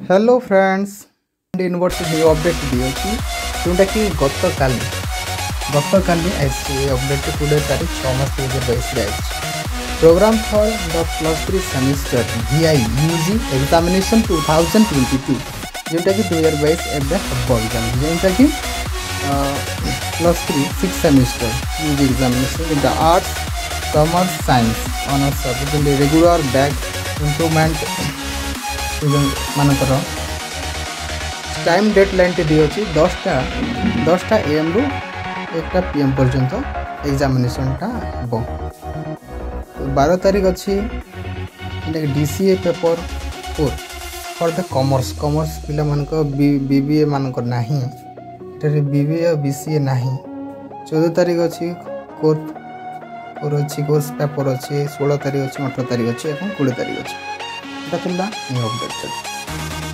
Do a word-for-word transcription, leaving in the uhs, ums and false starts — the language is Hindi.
Hello friends university new update दिए जोटा कि गत काली गत काली अपडेट कोड़े तारीख छः मास दुई हजार बैस program for the plus three semester VI UG examination two thousand twenty two जोटा कि दुई हजार बैस हम एग्जाम जोटा कि plus three six semester UG examination जोटा आर्ट्स कॉमर्स साइंस ऑनर्स सब रेगुलर बैक इम्प्रूवमेंट मानकर टाइम डेट लाइन टी दी अच्छी दसटा दसटा एम रु एक पीएम पर्यंत एग्जामिनेशन टा हम बारह तारीख अच्छी DCA paper four for the commerce commerce पिला मानक बीबीए मानक नाही बीबीए और बीसीए नाही चौदह तारीख अच्छी कोर्स कोर अच्छी कोर्स पेपर अच्छी सोलह तारीख अच्छी अठारह तारीख अच्छी और कोड़े तारीख अच्छी न्यू अपडेट।